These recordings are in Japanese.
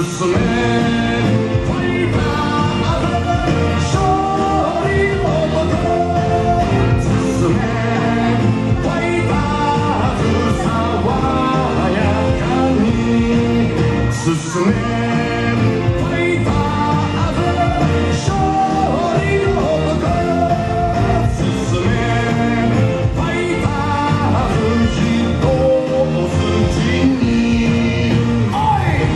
進めファイター勝利のもと進めファイターズ爽やかに進めファイターズ勝利のもと進めファイターズ一筋におい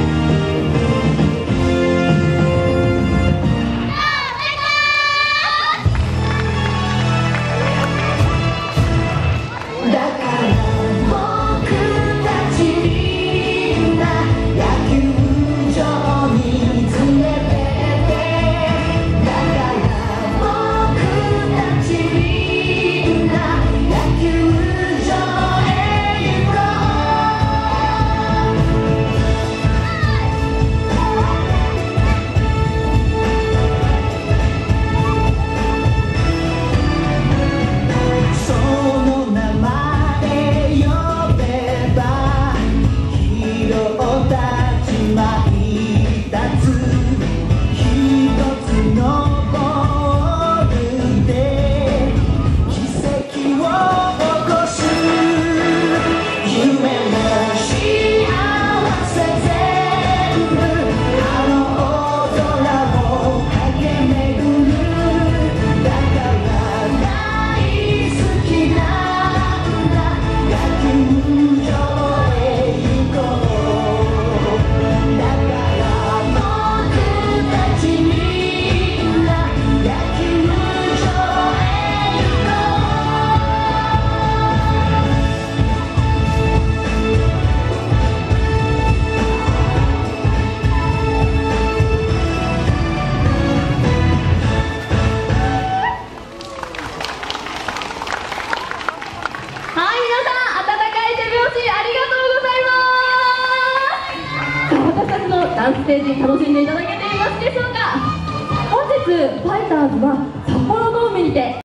ダンスステージ楽しんでいただけていますでしょうか。本日ファイターズは札幌ドームにて